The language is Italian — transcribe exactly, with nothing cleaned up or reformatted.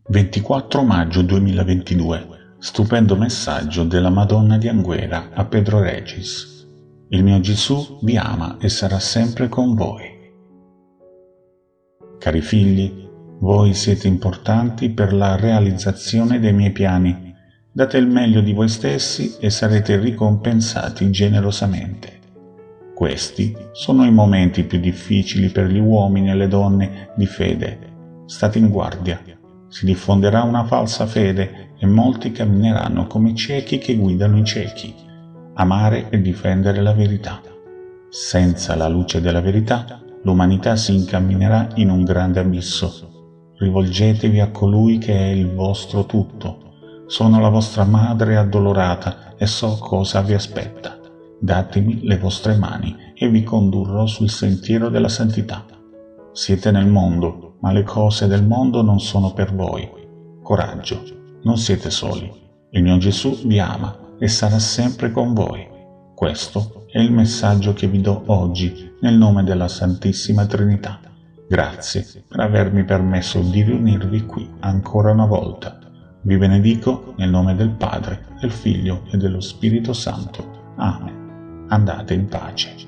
ventiquattro maggio duemilaventidue. Stupendo messaggio della Madonna di Anguera a Pedro Regis. Il mio Gesù vi ama e sarà sempre con voi. Cari figli, voi siete importanti per la realizzazione dei miei piani. Date il meglio di voi stessi e sarete ricompensati generosamente. Questi sono i momenti più difficili per gli uomini e le donne di fede. State in guardia. Si diffonderà una falsa fede e molti cammineranno come ciechi che guidano i ciechi. Amare e difendere la verità. Senza la luce della verità, l'umanità si incamminerà in un grande abisso. Rivolgetevi a colui che è il vostro tutto. Sono la vostra madre addolorata e so cosa vi aspetta. Datemi le vostre mani e vi condurrò sul sentiero della santità. Siete nel mondo, ma le cose del mondo non sono per voi. Coraggio, non siete soli. Il mio Gesù vi ama e sarà sempre con voi. Questo è il messaggio che vi do oggi nel nome della Santissima Trinità. Grazie per avermi permesso di riunirvi qui ancora una volta. Vi benedico nel nome del Padre, del Figlio e dello Spirito Santo. Amen. Andate in pace.